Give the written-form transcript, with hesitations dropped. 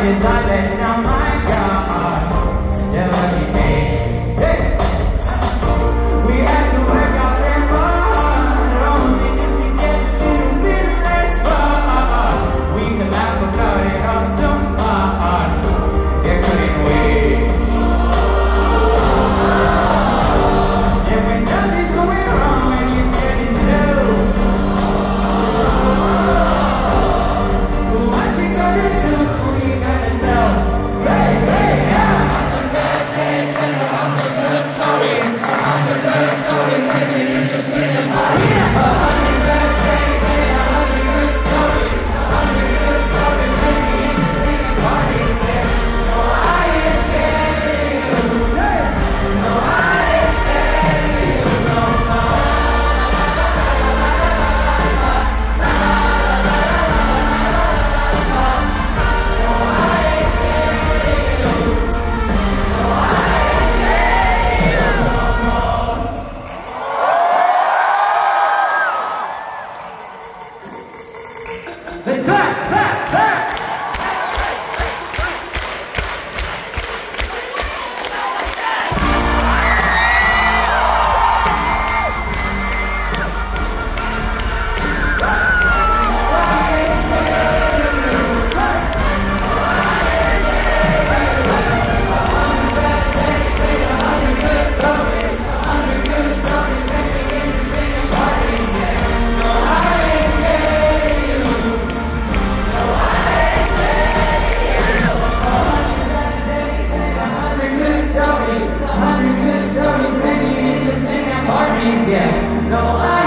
is I let down my guard. Yeah, lucky me. Hey! We had to work out them hard, only just to get a little bit less far. We could laugh about it all so hard. Yeah, couldn't we? And when nothing's going wrong and you're standing still, what you gonna do? Who you gonna tell? Hey, hey, yeah! 100 bad days and 100 good stories. 100 bad stories and you just sing them all. 100 bad days and 100 good stories. 100 good stories and you just sing them parties. No, I ain't telling you. No, I ain't telling you. No, no. Let's clap, clap, clap! No,